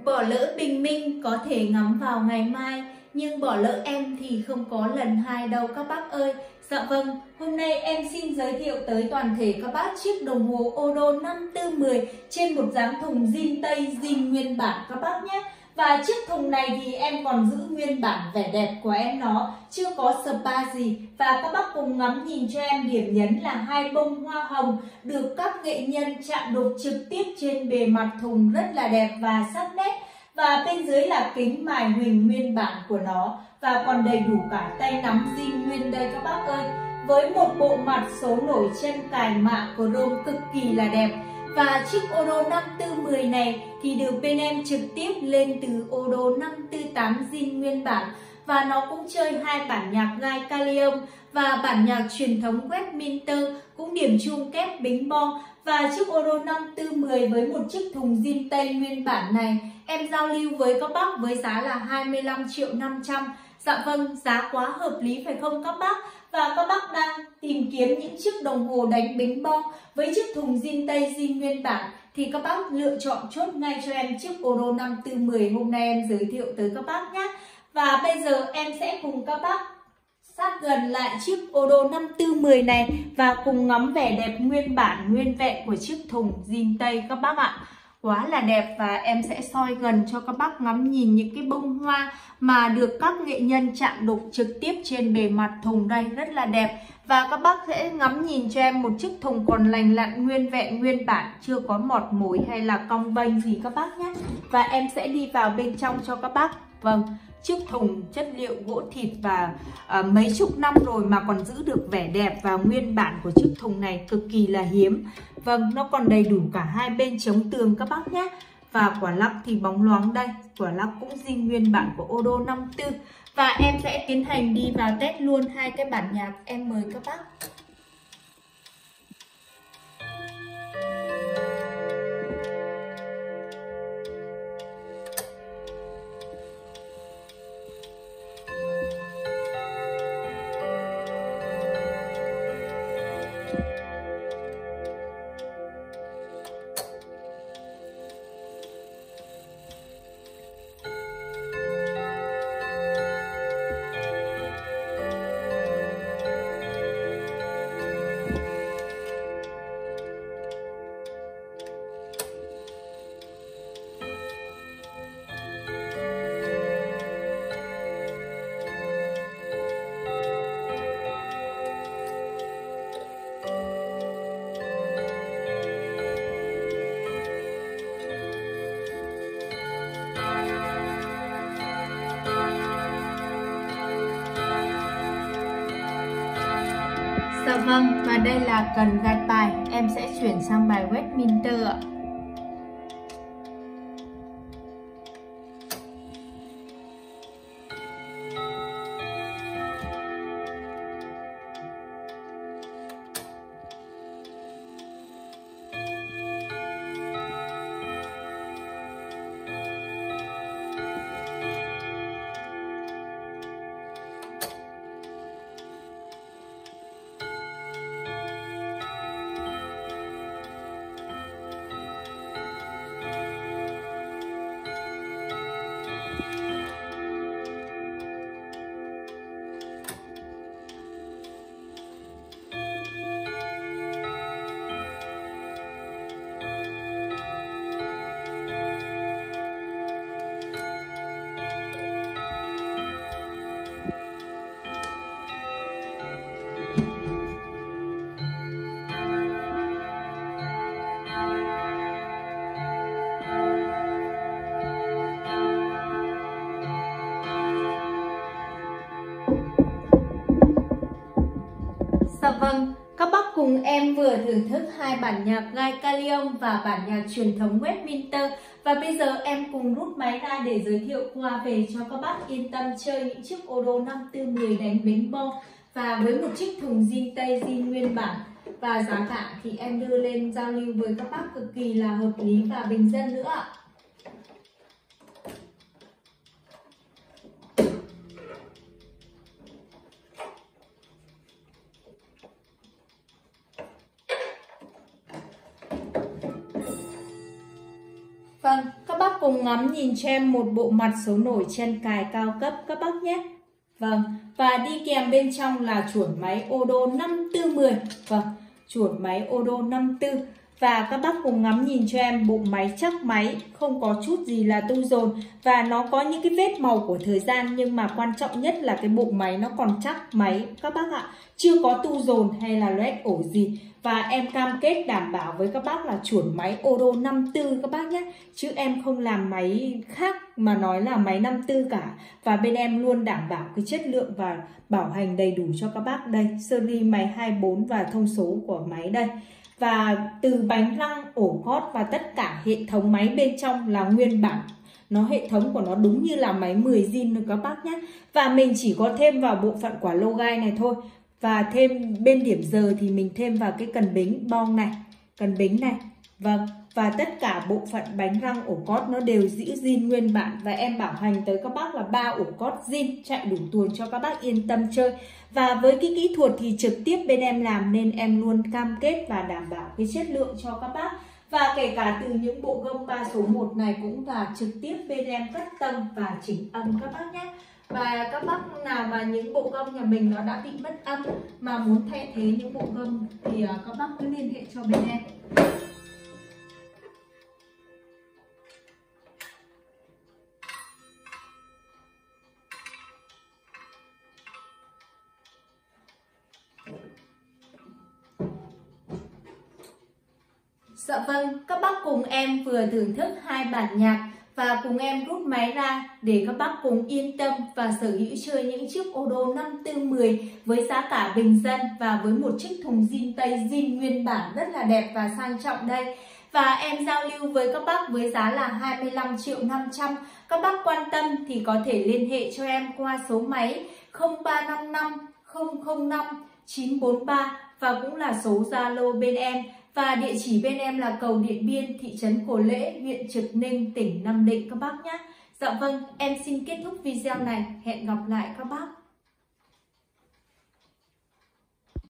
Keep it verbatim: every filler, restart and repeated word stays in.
Bỏ lỡ bình minh có thể ngắm vào ngày mai, nhưng bỏ lỡ em thì không có lần hai đâu các bác ơi. Dạ vâng, hôm nay em xin giới thiệu tới toàn thể các bác chiếc đồng hồ Odo năm tư mười trên một dáng thùng zin Tây zin nguyên bản các bác nhé. Và chiếc thùng này thì em còn giữ nguyên bản vẻ đẹp của em nó, chưa có spa gì. Và các bác cùng ngắm nhìn cho em điểm nhấn là hai bông hoa hồng được các nghệ nhân chạm đục trực tiếp trên bề mặt thùng rất là đẹp và sắc nét. Và bên dưới là kính mài huỳnh nguyên bản của nó, và còn đầy đủ cả tay nắm zin nguyên đây các bác ơi. Với một bộ mặt số nổi chân cài mạ chrome cực kỳ là đẹp. Và chiếc Odo năm tư mười này thì được bên em trực tiếp lên từ Odo năm tư tám zin nguyên bản. Và nó cũng chơi hai bản nhạc gai Kalium và bản nhạc truyền thống Westminster, cũng điểm chuông kép bính bo. Và chiếc Odo năm tư mười với một chiếc thùng zin Tây nguyên bản này em giao lưu với các bác với giá là hai mươi lăm triệu năm trăm. Dạ vâng, giá quá hợp lý phải không các bác? Và các bác đang tìm kiếm những chiếc đồng hồ đánh bính bo với chiếc thùng zin Tây zin nguyên bản thì các bác lựa chọn chốt ngay cho em chiếc Odo năm tư mười hôm nay em giới thiệu tới các bác nhé. Và bây giờ em sẽ cùng các bác sát gần lại chiếc Odo năm tư mười này và cùng ngắm vẻ đẹp nguyên bản nguyên vẹn của chiếc thùng zin Tây các bác ạ. Quá là đẹp, và em sẽ soi gần cho các bác ngắm nhìn những cái bông hoa mà được các nghệ nhân chạm đục trực tiếp trên bề mặt thùng đây, rất là đẹp. Và các bác sẽ ngắm nhìn cho em một chiếc thùng còn lành lặn nguyên vẹn nguyên bản, chưa có mọt mối hay là cong vênh gì các bác nhé. Và em sẽ đi vào bên trong cho các bác. Vâng, chiếc thùng chất liệu gỗ thịt và uh, mấy chục năm rồi mà còn giữ được vẻ đẹp và nguyên bản của chiếc thùng này cực kỳ là hiếm. Vâng, nó còn đầy đủ cả hai bên chống tường các bác nhé. Và quả lắc thì bóng loáng đây, quả lắc cũng zin nguyên bản của Odo năm tư. Và em sẽ tiến hành đi vào test luôn hai cái bản nhạc, em mời các bác. Dạ vâng, và đây là cần gạt bài, em sẽ chuyển sang bài Westminster ạ. Dạ vâng, các bác cùng em vừa thưởng thức hai bản nhạc gai Kalium và bản nhạc truyền thống Westminster. Và bây giờ em cùng rút máy ra để giới thiệu qua về cho các bác yên tâm chơi những chiếc Odo năm tư mười đánh bính bo. Và với một chiếc thùng zin Tây zin nguyên bản. Và giá cả thì em đưa lên giao lưu với các bác cực kỳ là hợp lý và bình dân nữa ạ. Vâng, các bác cùng ngắm nhìn cho em một bộ mặt số nổi chân cài cao cấp các bác nhé. Vâng, và đi kèm bên trong là chuỗi máy Odo năm tư mười. Vâng, chuỗi máy Odo năm tư. Và các bác cùng ngắm nhìn cho em bộ máy chắc máy, không có chút gì là tu dồn. Và nó có những cái vết màu của thời gian, nhưng mà quan trọng nhất là cái bộ máy nó còn chắc máy các bác ạ. Chưa có tu dồn hay là loét ổ gì. Và em cam kết đảm bảo với các bác là chuẩn máy Odo năm tư các bác nhé. Chứ em không làm máy khác mà nói là máy năm tư cả. Và bên em luôn đảm bảo cái chất lượng và bảo hành đầy đủ cho các bác đây. Series máy hai mươi bốn và thông số của máy đây. Và từ bánh răng, ổ gót và tất cả hệ thống máy bên trong là nguyên bản. Nó hệ thống của nó đúng như là máy mười zin rồi các bác nhé. Và mình chỉ có thêm vào bộ phận quả lô gai này thôi. Và thêm bên điểm giờ thì mình thêm vào cái cần bính bong này, cần bính này. Vâng, và tất cả bộ phận bánh răng, ổ cót nó đều giữ zin nguyên bản. Và em bảo hành tới các bác là ba ổ cót zin, chạy đủ tuần cho các bác yên tâm chơi. Và với cái kỹ thuật thì trực tiếp bên em làm nên em luôn cam kết và đảm bảo cái chất lượng cho các bác. Và kể cả từ những bộ gông ba số một này cũng là trực tiếp bên em cắt tông và chỉnh âm các bác nhé. Và các bác nào mà những bộ gông nhà mình nó đã bị mất âm mà muốn thay thế những bộ gông thì các bác cứ liên hệ cho bên em. Dạ vâng, các bác cùng em vừa thưởng thức hai bản nhạc và cùng em rút máy ra để các bác cùng yên tâm và sở hữu chơi những chiếc Odo năm tư mười với giá cả bình dân và với một chiếc thùng zin tây zin nguyên bản rất là đẹp và sang trọng đây. Và em giao lưu với các bác với giá là hai mươi lăm triệu năm trăm. Các bác quan tâm thì có thể liên hệ cho em qua số máy không ba năm năm không không năm chín bốn ba và cũng là số Zalo bên em. Và địa chỉ bên em là cầu Điện Biên, thị trấn Cổ Lễ, huyện Trực Ninh, tỉnh Nam Định các bác nhé. Dạ vâng, em xin kết thúc video này. Hẹn gặp lại các bác.